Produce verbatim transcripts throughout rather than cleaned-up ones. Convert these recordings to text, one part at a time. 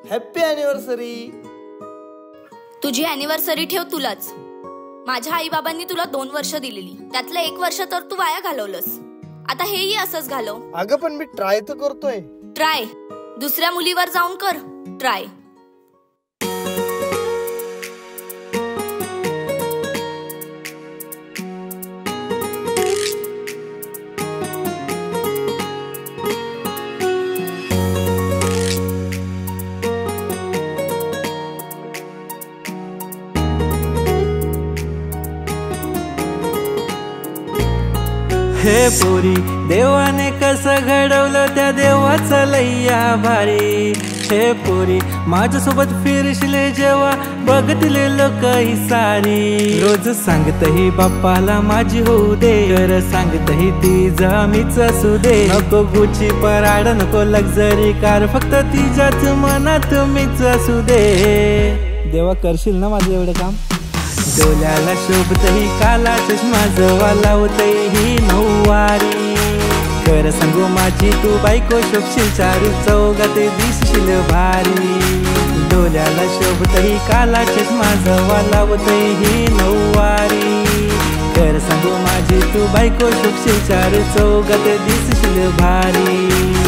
Happy anniversary. तुझी anniversary ठेव तुलाच। माझ्या आई बाबांनी तुला दोन वर्ष दिलेली, त्यातलं एक वर्ष तर तू वाया घालवलंस। आता हेही असंच घालव। अगं पण मी ट्राय तर करतोय। ट्राय दुसऱ्या मुलीवर जाऊन कर ट्राय। हे पोरी देवाने कसं घडवलं त्या देवाचं लई आभारी। हे पोरी माझ्यासोबत फिरशील जेव्हा बघतील लोक ही सारी। रोज सांगतही बाप्पाला माझी होऊ दे, कर सांगतही तिचा मीच असू दे। नको गुची पराड नको लक्झरी कार, फक्त तिच्याच मनात मीच असू दे। देवा करशील ना माझं एवढं काम। डोल्याला शोभतही काला चष्मा जवा लावतही नऊवारी। कर सांगू माझी तू बायको शोभशील चारू चौघात दिसशील भारी। डोल्याला शोभतही काला चष्मा जवा लावतही नऊवारी। कर सांगू माझी तू बायको शोभशील चारू चौघात दिसशील भारी।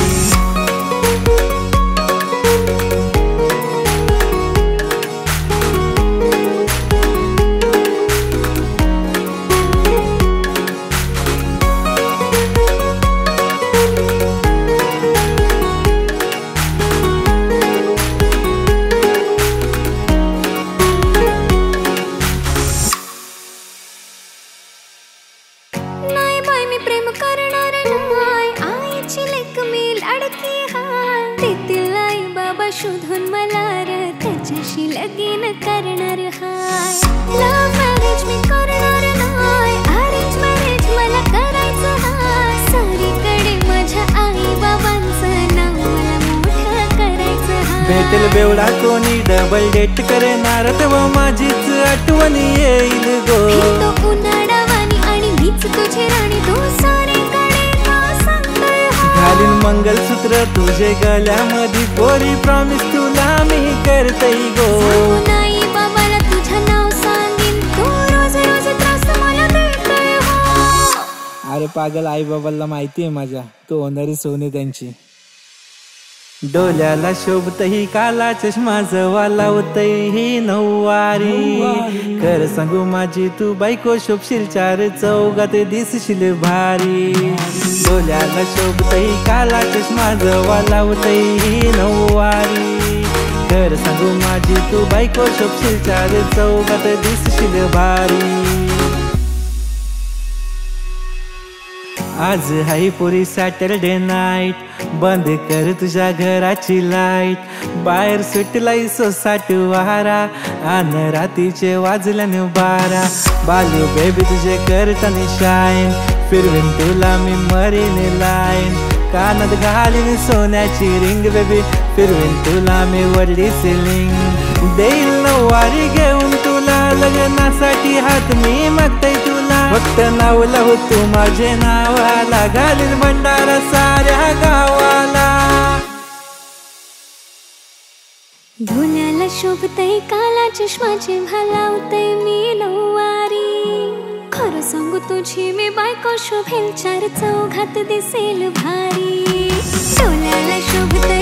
शोधून मला र त्याच्याशी लगीन करणार हाय। लव्ह मॅरेज मी करणार नाही, अरेंज मॅरेज मला करायचं हाय। सारीकडे माझ्या आई बाबांचं नाव मला मोठं करायचं हाय। भेटेल बेवडा कोणी डबल डेट करणार तेव्हा माझीच आठवण येईल गो। तो उन्हाळावानी आणि मीच तुझी राणी, तू सारीकडे नाव सांगतोय घालीन मंगलसूत्र तुझे गळ्यामध्ये पोरी, प्रॉमिस तुला मी करतई गो। नाही बाबाला तुझं नाव सांगीन, तू रोज रोज त्रास मला देतोय हो। अरे पागल आई बाबाला माहिती आहे माझ्या, तू होणारी सोने त्यांची। डोल्याला शोभतही काला चष्मा जवा लावतही नऊवारी। कर सांगू माझी तू बायको शोभशील चार चौघात दिसशील भारी। डोल्याला शोभतही काला चष्मा जवा लावतही नऊवारी। कर सांगू माझी तू बायको शोभशील चार चौघात दिसशील भारी। आज हाय पोरी सॅटरडे नाईट, बंद कर तुझ्या घराची लाईट। बाहेर सुटलाई सोसाट वारा, आन रातीचे वाजल्याने बारा। बालू बेबी तुझे करताना शाईन, फिरवीन तुला मी मरीन लाईन। कानात घालीन सोन्याची रिंग बेबी, फिरवीन तुला मी वरली सिलिंग। देईल नऊवारी घेऊन तुला, लग्नासाठी हात मी मागतय तुला। फक्त नाव लावू तू माझे नावाला, घालीन भंडारा साऱ्या गावाला। डोल्याला शोभतय काला चष्माचे भालावतय मी नऊवारी। खरं सांगू तुझी मी बायको शोभेल चार चौघात दिसेल भारी। डोल्याला शोभतय